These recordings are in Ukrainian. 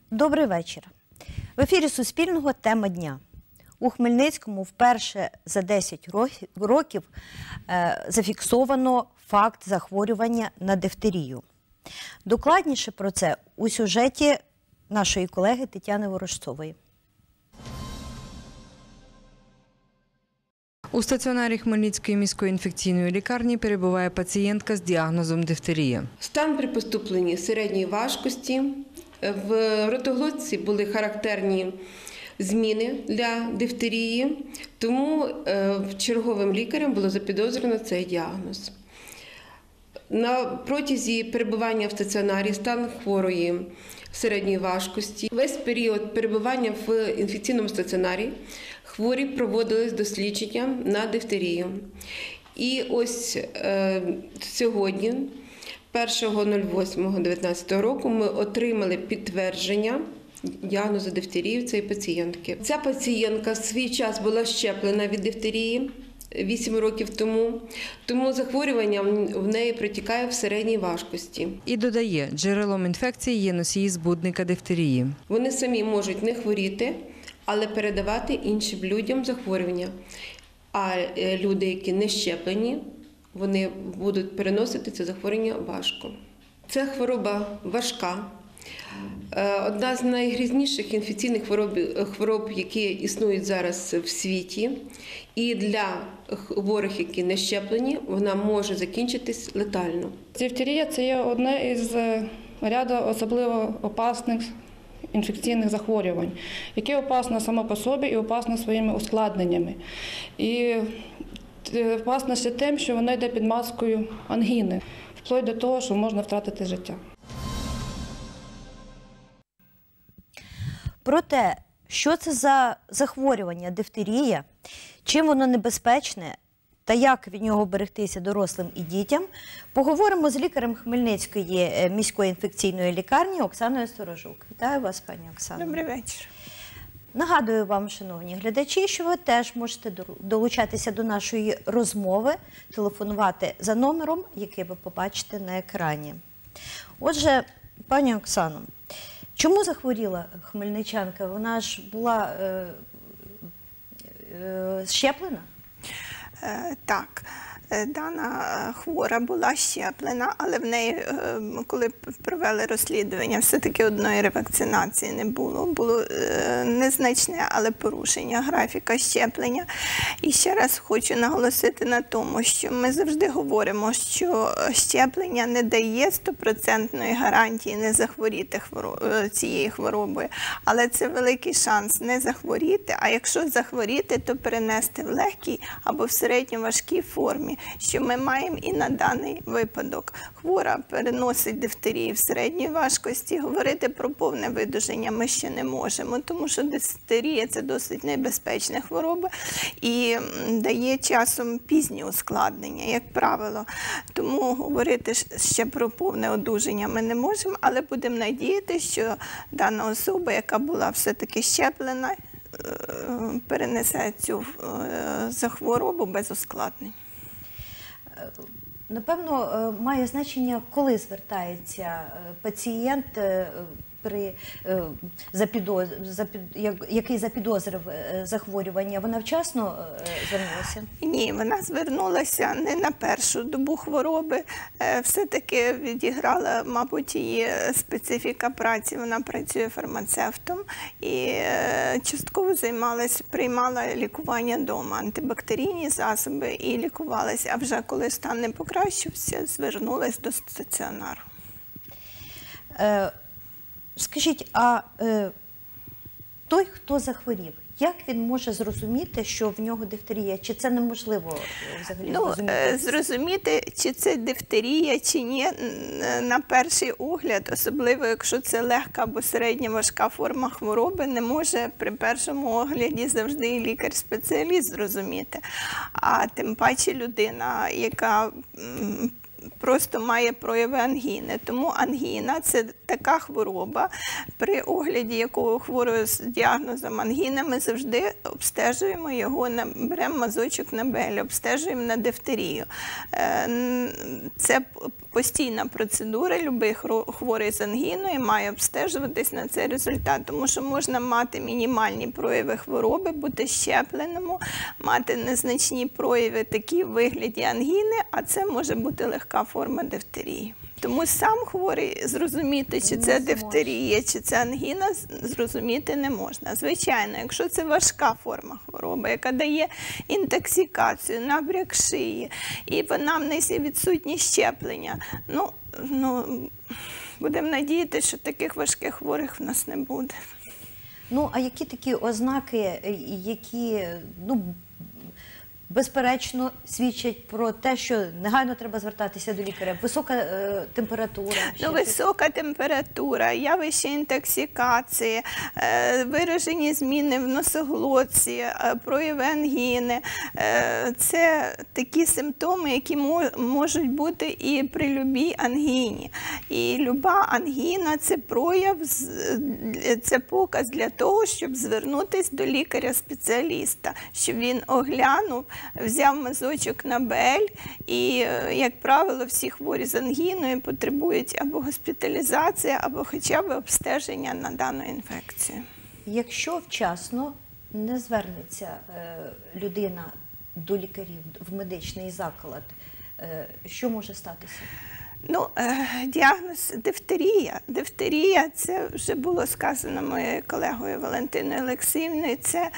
Добрий вечір. В ефірі Суспільного тема дня. У Хмельницькому вперше за 10 років зафіксовано факт захворювання на дифтерію. Докладніше про це у сюжеті нашої колеги Тетяни Ворожцової. У стаціонарі Хмельницької міської інфекційної лікарні перебуває пацієнтка з діагнозом дифтерія. Стан при поступленні середньої важкості. В ротоглотці були характерні зміни для дифтерії, тому черговим лікарем було запідозрено цей діагноз. На протязі перебування в стаціонарі стан хворої середньої важкості. Весь період перебування в інфекційному стаціонарі хворі проводились дослідження на дифтерію. І ось сьогодні, 1.08.2019 року, ми отримали підтвердження діагнозу дифтерії в цієї пацієнтки. Ця пацієнтка в свій час була щеплена від дифтерії 8 років тому захворювання в неї протікає в середній важкості. І додає, джерелом інфекції є носії збудника дифтерії. Вони самі можуть не хворіти, але передавати іншим людям захворювання. А люди, які не щеплені, вони будуть переносити це захворювання важко. Це хвороба важка. Одна з найгрізніших інфекційних хвороб, які існують зараз в світі. І для хворих, які не щеплені, вона може закінчитись летально. Дифтерія – це є одне із ряду особливо опасних інфекційних захворювань, яке опасне само по собі і опасне своїми ускладненнями. І опасне ще тим, що воно йде під маскою ангіни, вплоть до того, що можна втратити життя. Про те, що це за захворювання дифтерія, чим воно небезпечне та як від нього берегтися дорослим і дітям, поговоримо з лікарем Хмельницької міської інфекційної лікарні Оксаною Сторожук. Вітаю вас, пані Оксано. Добрий вечір. Нагадую вам, шановні глядачі, що ви теж можете долучатися до нашої розмови, телефонувати за номером, який ви побачите на екрані. Отже, пані Оксано, чому захворіла хмельничанка? Вона ж була щеплена? Так, дана хвора була щеплена, але в неї, коли провели розслідування, все-таки одної ревакцинації не було. Було незначне, але порушення графіка щеплення. І ще раз хочу наголосити на тому, що ми завжди говоримо, що щеплення не дає 100% гарантії не захворіти цією хворобою. Але це великий шанс не захворіти, а якщо захворіти, то перенести в легкій або в середньо-важкій формі, що ми маємо і на даний випадок. Хвора переносить дифтерію в середній важкості. Говорити про повне видужання ми ще не можемо, тому що дифтерія – це досить небезпечна хвороба і дає часом пізні ускладнення, як правило. Тому говорити ще про повне одужання ми не можемо, але будемо надіятися, що дана особа, яка була все-таки щеплена, перенесе цю хворобу без ускладнень. Напевно, має значення, коли звертається пацієнт, який запідозрив захворювання. Вона вчасно звернулася? Ні, вона звернулася не на першу добу хвороби. Все-таки відіграла, мабуть, її специфіка праці. Вона працює фармацевтом і частково приймала лікування вдома, антибактерійні засоби і лікувалася. А вже коли стан не покращився, звернулася до стаціонару. Скажіть, а той, хто захворів, як він може зрозуміти, що в нього дифтерія? Чи це неможливо взагалі зрозуміти? Зрозуміти, чи це дифтерія, чи ні, на перший огляд, особливо якщо це легка або середня важка форма хвороби, не може при першому огляді завжди і лікар-спеціаліст зрозуміти. А тим паче людина, яка просто має прояви ангіни. Тому ангіна – це така хвороба, при огляді якого хворого з діагнозом ангіна ми завжди обстежуємо його, беремо мазочок на БЛ, обстежуємо на дифтерію. Це постійна процедура, любий хворий з ангіною має обстежуватись на цей результат, тому що можна мати мінімальні прояви хвороби, бути щепленому, мати незначні прояви такі в вигляді ангіни, а це може бути легка форма дифтерії. Тому сам хворий зрозуміти, чи це дифтерія, чи це ангіна, зрозуміти не можна. Звичайно, якщо це важка форма хвороби, яка дає інтоксикацію, набряк шиї, і в анамнезі відсутні щеплення, будемо надіятися, що таких важких хворих в нас не буде. Ну, а які такі ознаки, які, безперечно, свідчать про те, що негайно треба звертатися до лікаря? Висока температура? Висока температура, явище інтоксикації, виражені зміни в носоглотці, прояви ангіни. Це такі симптоми, які можуть бути і при любій ангіні. І люба ангіна – це прояв, це показ для того, щоб звернутися до лікаря-спеціаліста, щоб він оглянув, взяв мазочок на БЛ, і, як правило, всі хворі з ангіною потребують або госпіталізації, або хоча б обстеження на дану інфекцію. Якщо вчасно не звернеться людина до лікарів в медичний заклад, що може статися? Діагноз дифтерія. Дифтерія, це вже було сказано моєю колегою Валентиною Олексіївною, це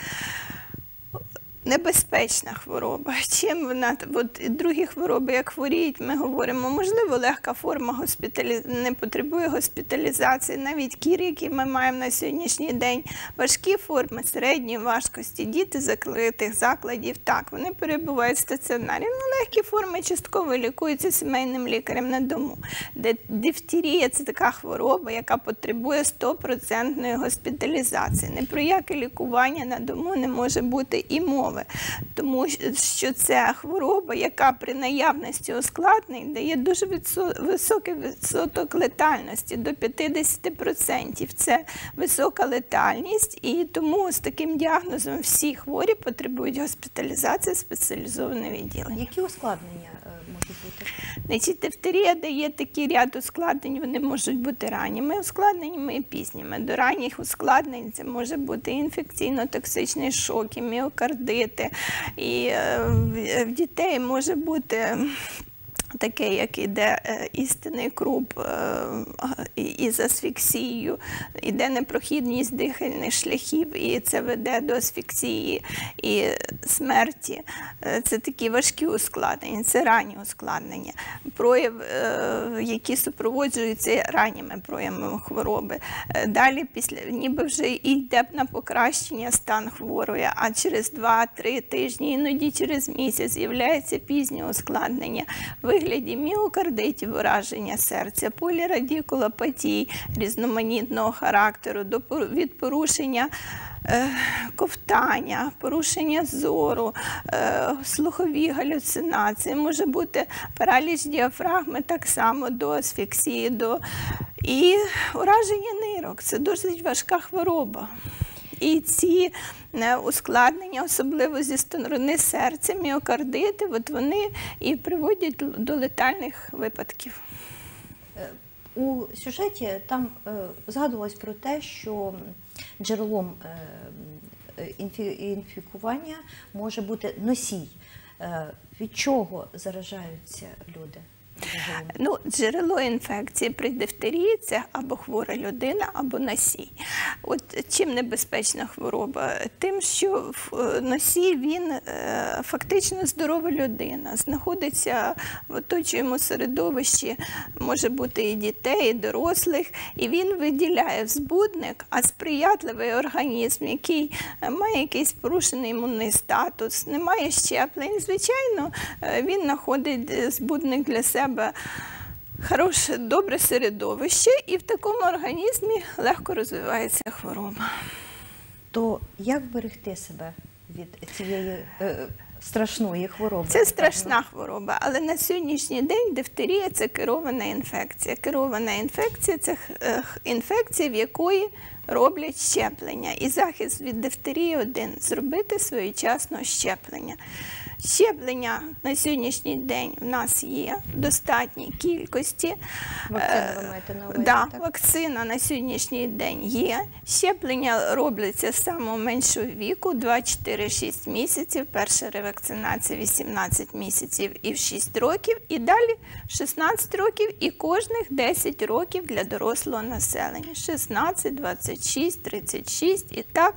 небезпечна хвороба. Чим вона, другі хвороби, як хворіють, ми говоримо, можливо, легка форма не потребує госпіталізації, навіть кір, який ми маємо на сьогоднішній день, важкі форми середньої важкості, діти закритих закладів, так, вони перебувають в стаціонарі. Легкі форми частково лікуються сімейним лікарем на дому. Дифтерія – це така хвороба, яка потребує 100% госпіталізації. Ні про яке лікування на дому не може бути і мови. Тому що це хвороба, яка при наявності ускладнень дає дуже високий відсоток летальності, до 50%. Це висока летальність, і тому з таким діагнозом всі хворі потребують госпіталізації в спеціалізоване відділення. Які ускладнення можуть бути? Дифтерія дає такий ряд ускладнень, вони можуть бути ранніми ускладненнями і пізніми. До ранніх ускладнень це може бути інфекційно-токсичний шок, і міокардити, і в дітей може бути таке, як іде істинний круп із асфіксією, іде непрохідність дихальних шляхів, і це веде до асфіксії і смерті. Це такі важкі ускладнення, це ранні ускладнення. Прояв, які супроводжуються ранніми проявами хвороби. Далі, ніби вже йде на покращення стан хворої, а через 2-3 тижні, іноді через місяць, з'являється пізнє ускладнення в вигляді міокардитів, ураження серця, полірадикулопатій різноманітного характеру, від порушення ковтання, порушення зору, слухові галюцинації, може бути параліч діафрагми, так само до асфіксії, і ураження нирок. Це досить важка хвороба. І ці ускладнення, особливо зі сторони серця, міокардити, вони і приводять до летальних випадків. У сюжеті там згадувалось про те, що джерелом інфікування може бути носій. Від чого заражаються люди? Джерело інфекції при дифтерії – це або хвора людина, або носій. Чим небезпечна хвороба? Тим, що носій, він фактично здорова людина, знаходиться в оточуємому середовищі, може бути і дітей, і дорослих, і він виділяє збудник, а сприятливий організм, який має якийсь порушений імунний статус, не має щеплень, звичайно, він знаходить збудник для себе хороше, добре середовище, і в такому організмі легко розвивається хвороба. То як вберегти себе від цієї страшної хвороби. Це страшна хвороба, але на сьогоднішній день дифтерія – це керована інфекція. Керована інфекція – це інфекція, в якої роблять щеплення. І захист від дифтерії один – зробити своєчасно щеплення. Щеплення на сьогоднішній день в нас є в достатній кількості. Вакцину ви маєте на увазі, Да, так? вакцина на сьогоднішній день є. Щеплення робляться з самого меншого віку, 2-4-6 місяців. Перша ревакцинація 18 місяців і в 6 років. І далі 16 років і кожних 10 років для дорослого населення. 16, 26, 36 і так.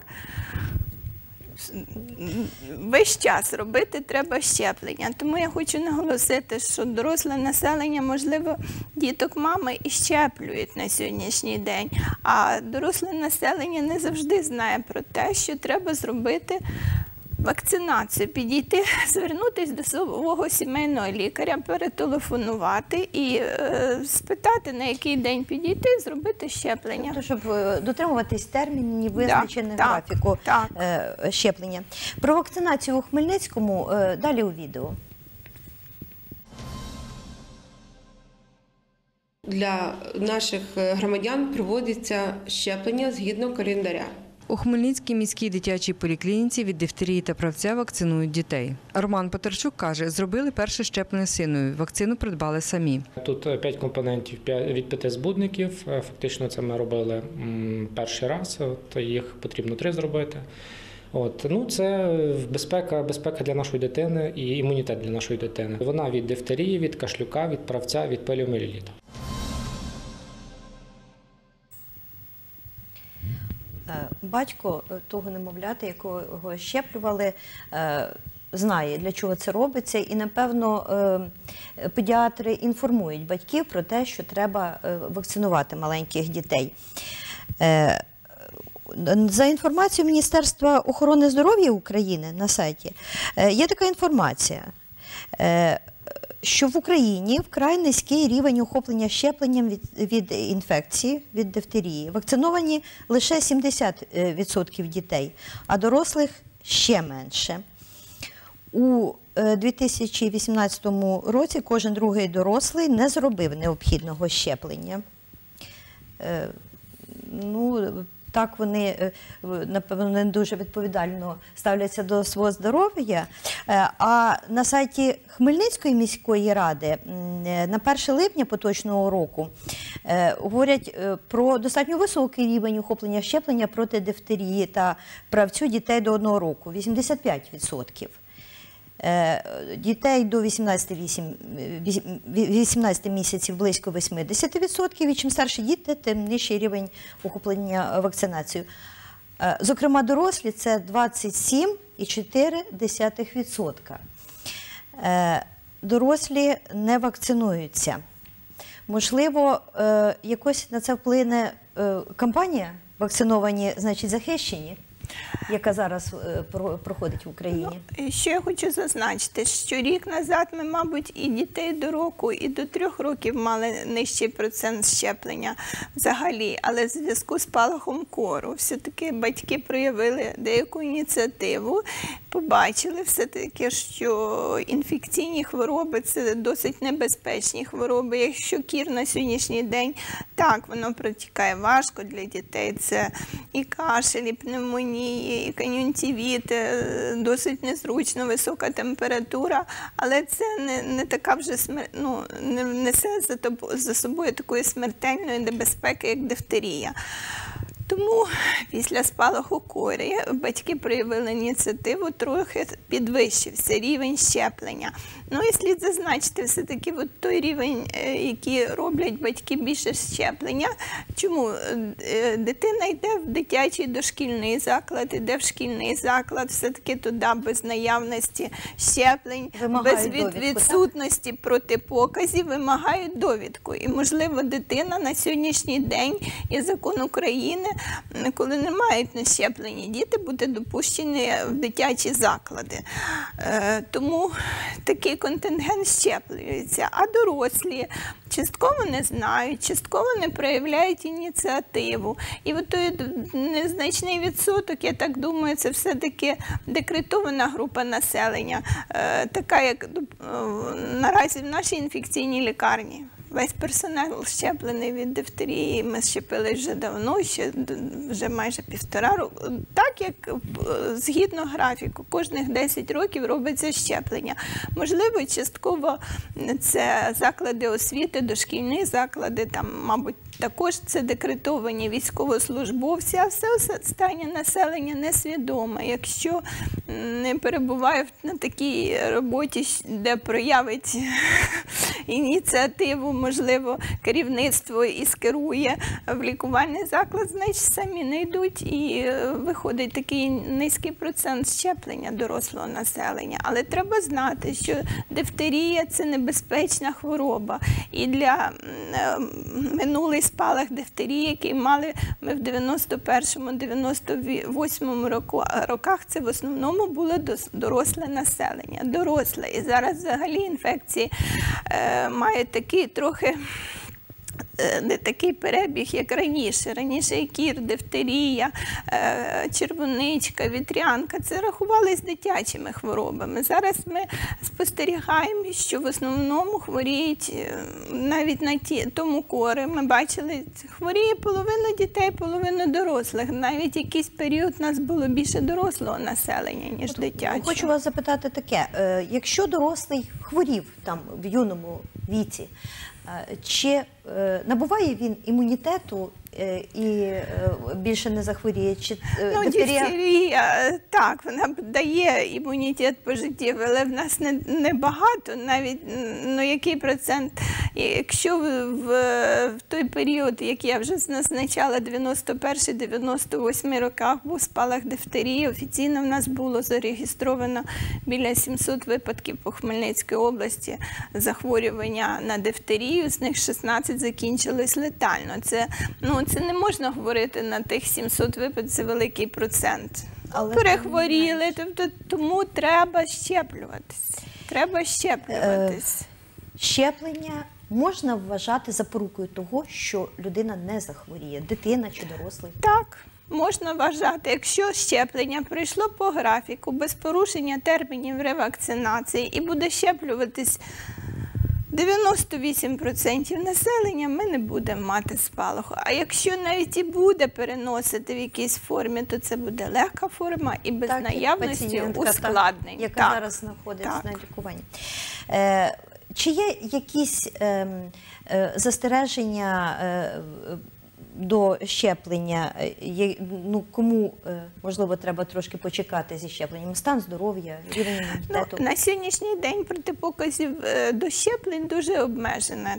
Весь час робити треба щеплення. Тому я хочу наголосити, що доросле населення, можливо, діток мами і щеплюють на сьогоднішній день, а доросле населення не завжди знає про те, що треба зробити вакцинацію, підійти, звернутися до свого сімейного лікаря, перетелефонувати і спитати, на який день підійти, зробити щеплення. Тобто, щоб дотримуватись термінів, визначених так, графіку так. щеплення. Про вакцинацію у Хмельницькому далі у відео. Для наших громадян проводиться щеплення згідно календаря. У Хмельницькій міській дитячій поліклініці від дифтерії та правця вакцинують дітей. Роман Потарчук каже, зробили перше щеплення синові. Вакцину придбали самі. Тут 5 компонентів від 5 збудників. Фактично це ми робили перший раз, то їх потрібно 3 зробити. Це безпека для нашої дитини і імунітет для нашої дитини. Вона від дифтерії, від кашлюка, від правця, від поліомієліту. Батько того немовляти, якого щеплювали, знає, для чого це робиться, і, напевно, педіатри інформують батьків про те, що треба вакцинувати маленьких дітей. За інформацією Міністерства охорони здоров'я України на сайті є така інформація, що в Україні вкрай низький рівень охоплення щепленням від інфекції, від дифтерії. Вакциновані лише 70% дітей, а дорослих ще менше. У 2018 році кожен другий дорослий не зробив необхідного щеплення. Так вони, напевно, не дуже відповідально ставляться до свого здоров'я. А на сайті Хмельницької міської ради на 1 липня поточного року говорять про достатньо високий рівень охоплення щеплення проти дифтерії та правцю дітей до 1 року – 85%. Дітей до 18 місяців близько 80%, і чим старші діти, тим нижчий рівень охоплення вакцинацією. Зокрема, дорослі – це 27,4%. Дорослі не вакцинуються. Можливо, якось на це вплине кампанія «Вакциновані, значить захищені», яка зараз проходить в Україні? Що я хочу зазначити, що рік назад ми, мабуть, і дітей до року, і до 3 років мали нижчий процент щеплення взагалі, але в зв'язку з спалахом кору все-таки батьки проявили деяку ініціативу, побачили все-таки, що інфекційні хвороби – це досить небезпечні хвороби. Якщо кір на сьогоднішній день, так, воно протікає важко для дітей, це і кашель, і пневмонії, і кон'юнктивіт, досить незручно, висока температура, але це не така вже не несе за собою такої смертельної небезпеки, як дифтерія. Тому після спалаху кори батьки проявили ініціативу, трохи підвищився рівень щеплення. І слід зазначити все-таки той рівень, який роблять батьки більше щеплення. Чому? Дитина йде в дитячий дошкільний заклад, йде в шкільний заклад, все-таки туди без наявності щеплень, без відсутності протипоказів вимагають довідку. І, можливо, дитина на сьогоднішній день, є закон України, коли не мають на щеплені діти, бути допущені в дитячі заклади. Тому такий контингент щеплюється. А дорослі частково не знають, частково не проявляють ініціативу. І от той незначний відсоток, я так думаю, це все-таки декретована група населення, така як наразі в нашій інфекційній лікарні. Весь персонал щеплений від дифтерії, ми щепили вже давно, вже майже 1,5 року. Так, як згідно графіку, кожних 10 років робиться щеплення. Можливо, частково це заклади освіти, дошкільні заклади, там, мабуть, також це декретовані військовослужбовці, а все останнє населення несвідоме. Якщо не перебуває на такій роботі, де проявить ініціативу, можливо, керівництво і скерує в лікувальний заклад, значить самі не йдуть, і виходить такий низький процент щеплення дорослого населення. Але треба знати, що дифтерія – це небезпечна хвороба. І для минулий спалах дифтерії, який мали ми в 91-98 роках, це в основному було доросле населення. Доросле. І зараз взагалі інфекції мають такий трохи не такий перебіг, як раніше. Раніше і кір, дифтерія, червоничка, вітрянка – це рахувались дитячими хворобами. Зараз ми спостерігаємо, що в основному хворіють навіть на тому кори. Ми бачили, хворіє половина дітей, половина дорослих. Навіть якийсь період у нас було більше дорослого населення, ніж дитячого. Хочу вас запитати таке. Якщо дорослий хворів там в юному віці, чи набуває він імунітету і більше не захворіє? Чи дифтерія, так, вона дає імунітет пожиттєвий, але в нас не багато, навіть, який процент. Якщо в той період, як я вже назначала, 91-98 роках був спалах дифтерії, офіційно в нас було зареєстровано біля 700 випадків по Хмельницькій області захворювання на дифтерію, з них 16 закінчились летально. Це не можна говорити на тих 700 випадків, це великий процент. Але перехворіли, тому треба щеплюватись. Треба щеплюватись. Щеплення можна вважати запорукою того, що людина не захворіє, дитина чи дорослий? Так, можна вважати. Якщо щеплення пройшло по графіку, без порушення термінів ревакцинації і буде щеплюватись 98% населення, ми не будемо мати спалаху. А якщо навіть і буде переносити в якійсь формі, то це буде легка форма і без наявності ускладнень. Яка зараз знаходиться на лікуванні. Чи є якісь застереження до щеплення? Кому, можливо, треба трошки почекати зі щепленням? Стан здоров'я, рівень імунітету? На сьогоднішній день протипоказів до щеплень дуже обмежена.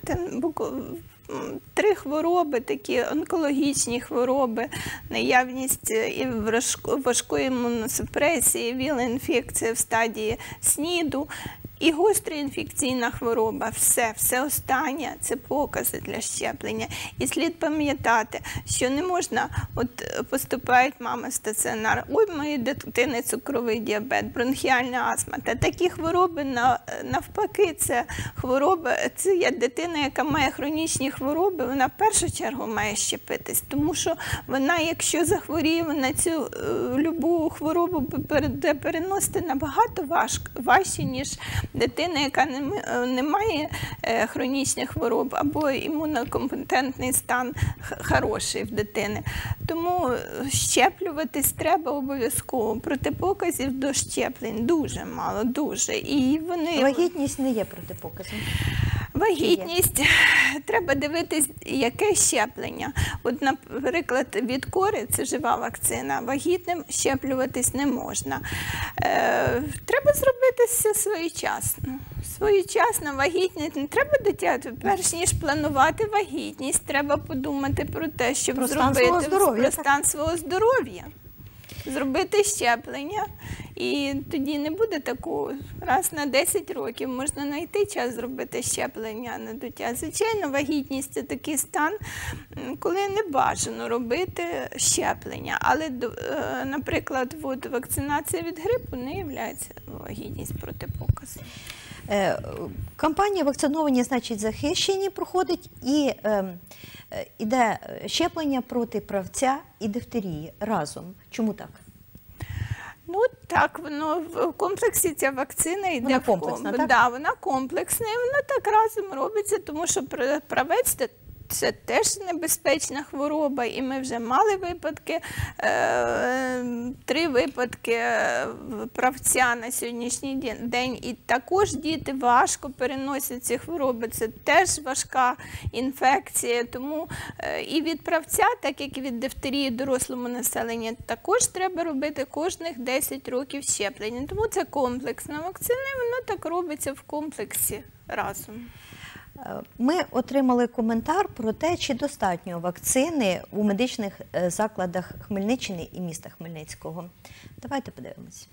3 хвороби, такі онкологічні хвороби, наявність і важкої імуносупресії, ВІЛ-інфекція в стадії СНІДу, і гостра інфекційна хвороба. Все останнє – це покази для щеплення. І слід пам'ятати, що не можна, поступають мами в стаціонар, ой, моєї дитини цукровий діабет, бронхіальна астма. Та такі хвороби, навпаки, це хвороба, це є дитина, яка має хронічні хвороби, вона в першу чергу має щепитись, тому що вона, якщо захворіє, вона цю любу хворобу буде переносити набагато важче, ніж дитина, яка не має хронічних хвороб або імунокомпетентний стан хороший в дитини. Тому щеплюватись треба обов'язково. Протипоказів до щеплень дуже мало, дуже. І вагітність не є протипоказом? Вагітність, треба дивитись, яке щеплення. Наприклад, від кори, це жива вакцина, вагітним щеплюватись не можна. Треба зробити все своєчасно. Своєчасна вагітність, не треба дитяти. Перш ніж планувати вагітність, треба подумати про те, щоб зробити про стан свого здоров'я. зробити щеплення. І тоді не буде такого. Раз на 10 років можна знайти час зробити щеплення на дитя. Звичайно, вагітність – це такий стан, коли не бажано робити щеплення. Але, наприклад, вакцинація від грипу не є вагітність протипоказом. Кампанія «Вакциновані, значить захищені» проходить і іде щеплення проти правця і дифтерії разом. Чому так? Ну так, воно в комплексі ця вакцина йде. Вона комплексна, так? Да, вона комплексна, і вона так разом робиться, тому що правець – це теж небезпечна хвороба, і ми вже мали випадки, 3 випадки правця на сьогоднішній день, і також діти важко переносять ці хвороби, це теж важка інфекція, тому і від правця, так як і від дифтерії дорослому населенню, також треба робити кожних 10 років щеплення, тому це комплексна вакцина, і воно так робиться в комплексі разом. Ми отримали коментар про те, чи достатньо вакцини у медичних закладах Хмельниччини і міста Хмельницького. Давайте подивимось.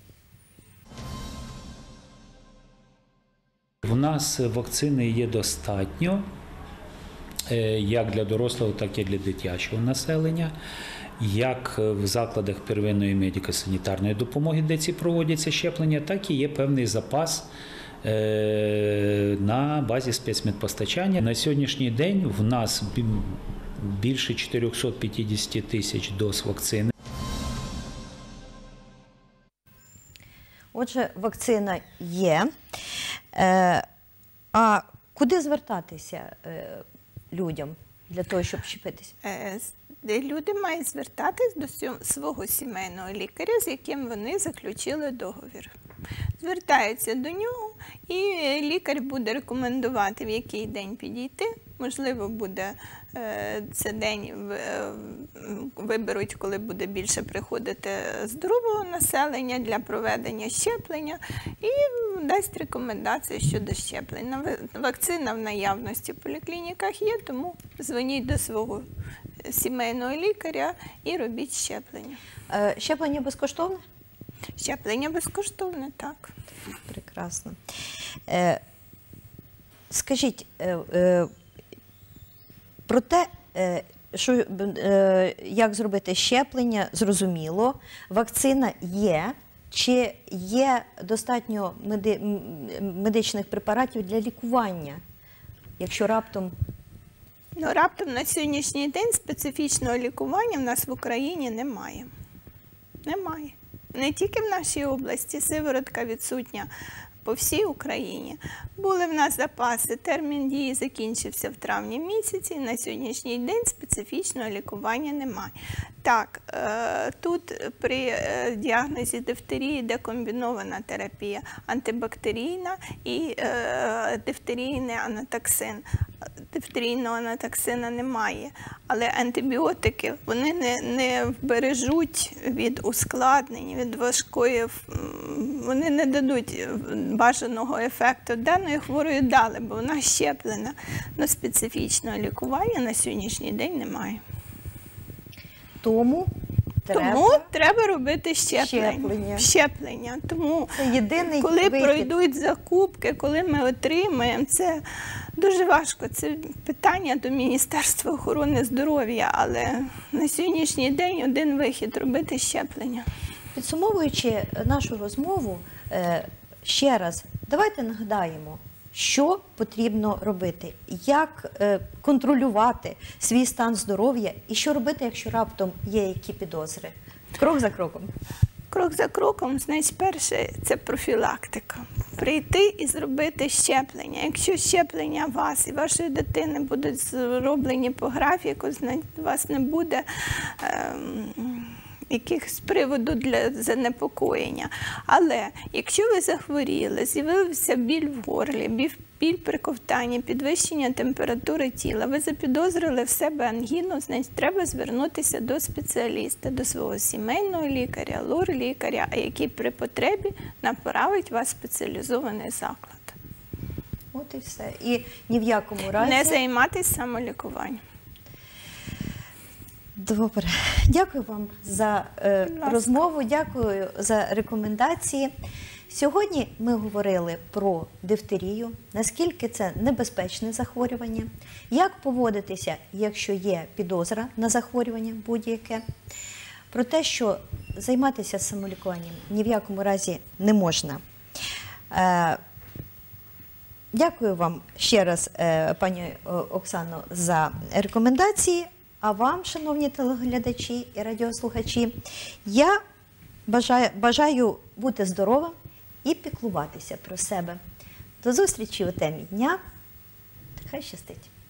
У нас вакцини є достатньо, як для дорослого, так і для дитячого населення. Як в закладах первинної медико-санітарної допомоги, де ці проводяться щеплення, так і є певний запас на базі спецмедпостачання. На сьогоднішній день в нас більше 450 тисяч доз вакцини. Отже, вакцина є. А куди звертатися людям для того, щоб щепитися? Люди мають звертатись до свого сімейного лікаря, з яким вони заключили договір. Звертаються до нього, і лікар буде рекомендувати, в який день підійти. Можливо, буде це день, виберуть, коли буде більше приходити здорового населення для проведення щеплення, і дасть рекомендації щодо щеплення. Вакцина в наявності в поліклініках є, тому дзвоніть до свого сімейного лікаря і робіть щеплення. Щеплення безкоштовне? Щеплення безкоштовне, так. Прекрасно. Скажіть, про те, що, як зробити щеплення, зрозуміло, вакцина є. Чи є достатньо медичних препаратів для лікування, якщо раптом? Ну, раптом на сьогоднішній день специфічного лікування в нас в Україні немає. Немає. Не тільки в нашій області, сиворотка відсутня по всій Україні. Були в нас запаси, термін дії закінчився в травні місяці, і на сьогоднішній день специфічного лікування немає. Так, тут при діагнозі дифтерії йде комбінована терапія, антибактерійна і дифтерійний анатоксин. Дифтерійного анатоксина немає, але антибіотики, вони не вбережуть від ускладнень, від важкої, вони не дадуть бажаного ефекту. Даної хворої дали, бо вона щеплена, але специфічного лікування на сьогоднішній день немає. Тому треба робити щеплення. Тому, це коли пройдуть закупки, коли ми отримаємо, це дуже важко. Це питання до Міністерства охорони здоров'я, але на сьогоднішній день один вихід – робити щеплення. Підсумовуючи нашу розмову, ще раз, давайте нагадаємо, що потрібно робити, як контролювати свій стан здоров'я і що робити, якщо раптом є які підозри. Крок за кроком. Крок за кроком, значить, перше – це профілактика. Прийти і зробити щеплення. Якщо щеплення вас і вашої дитини будуть зроблені по графіку, значить, у вас не буде якихось приводу для занепокоєння. Але якщо ви захворіли, з'явився біль в горлі, біль при ковтанні, підвищення температури тіла, ви запідозрили в себе ангіну, значить треба звернутися до спеціаліста, до свого сімейного лікаря, лор-лікаря, який при потребі направить вас в спеціалізований заклад. От і все. І ні в якому разі не займатися самолікуванням. Добре. Дякую вам за розмову, дякую за рекомендації. Сьогодні ми говорили про дифтерію, наскільки це небезпечне захворювання, як поводитися, якщо є підозра на захворювання будь-яке, про те, що займатися самолікуванням ні в якому разі не можна. Дякую вам ще раз, пані Оксано, за рекомендації. А вам, шановні телеглядачі і радіослухачі, я бажаю бути здоровим і піклуватися про себе. До зустрічі у темі дня. Хай щастить!